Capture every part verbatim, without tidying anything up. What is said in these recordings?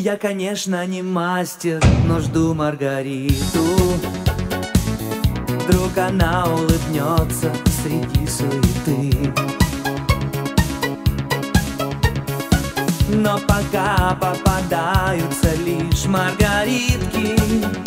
Я, конечно, не мастер, но жду Маргариту. Вдруг она улыбнется среди суеты. Но пока попадаются лишь маргаритки,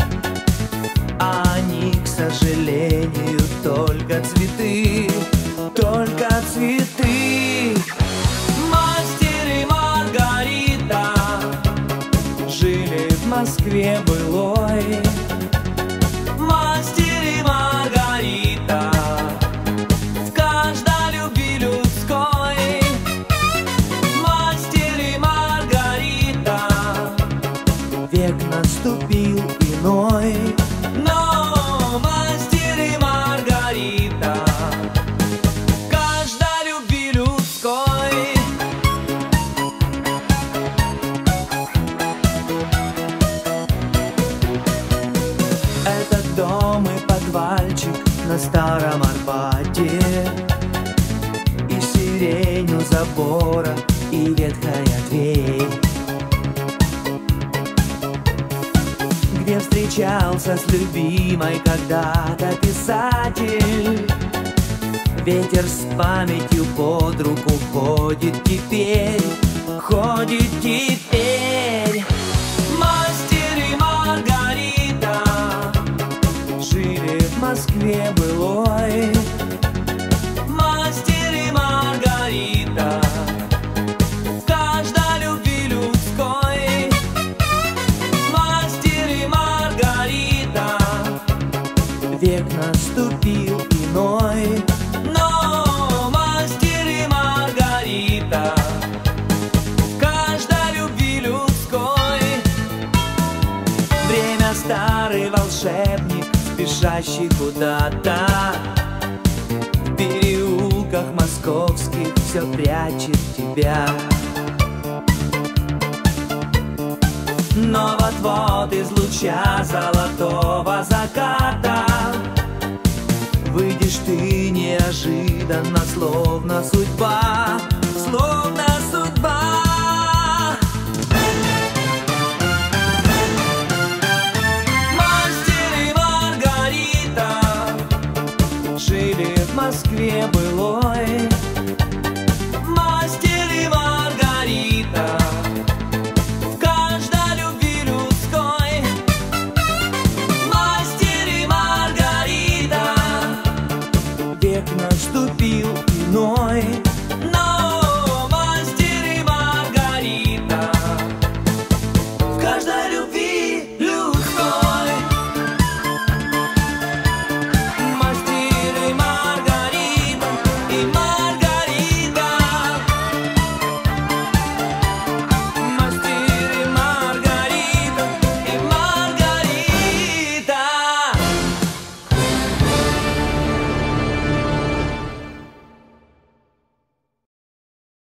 а они, к сожалению, только цветы, только цветы. Мастер и Маргарита жили в Москве былой. Мастер и Маргарита в каждой любви людской. Мастер и Маргарита, век наступил иной. Но мастер и Маргарита в каждой любви людской. Этот дом и подвальчик на Старом Арбате, и сирень у забора, и ветхая дверь, где встречался с любимой когда-то писатель. Ветер с памятью под руку ходит теперь, ходит теперь. Мастер и Маргарита жили в Москве былой. Мастер и Маргарита в каждой любви людской. Мастер и Маргарита, век наступил иной. Но мастер и Маргарита в каждой любви людской. Время старый волшебник, спешащий куда-то. В переулках московских все прячет тебя. Но вот-вот из луча золотого заката выйдешь ты неожиданно, словно судьба, словно судьба.